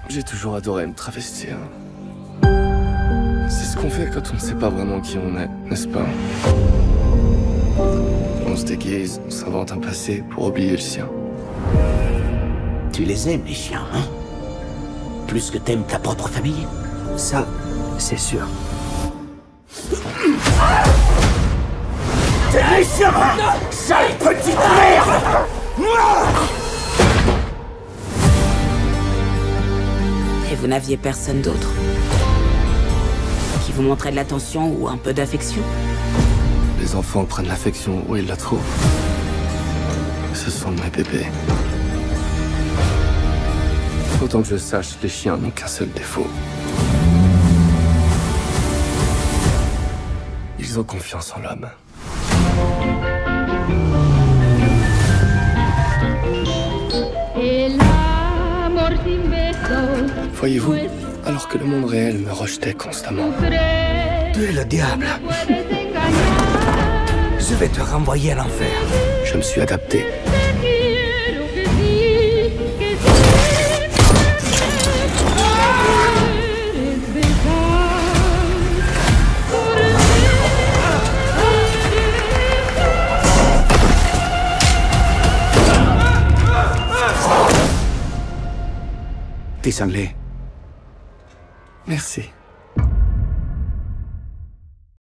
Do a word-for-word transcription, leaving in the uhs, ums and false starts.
J'ai toujours adoré me travestir. C'est ce qu'on fait quand on ne sait pas vraiment qui on est, n'est-ce pas? On se déguise, on s'invente un passé pour oublier le sien. Tu les aimes, les chiens, hein? Plus que t'aimes ta propre famille? Ça, c'est sûr. T'es méchant! Sale petite merde! Et vous n'aviez personne d'autre qui vous montrait de l'attention ou un peu d'affection? Les enfants prennent l'affection où ils la trouvent. Ce sont mes bébés. Autant que je sache, les chiens n'ont qu'un seul défaut. Ils ont confiance en l'homme. Voyez-vous, alors que le monde réel me rejetait constamment. Tu es le diable. Je vais te renvoyer à l'enfer. Je me suis adapté. T'es cinglé. Merci.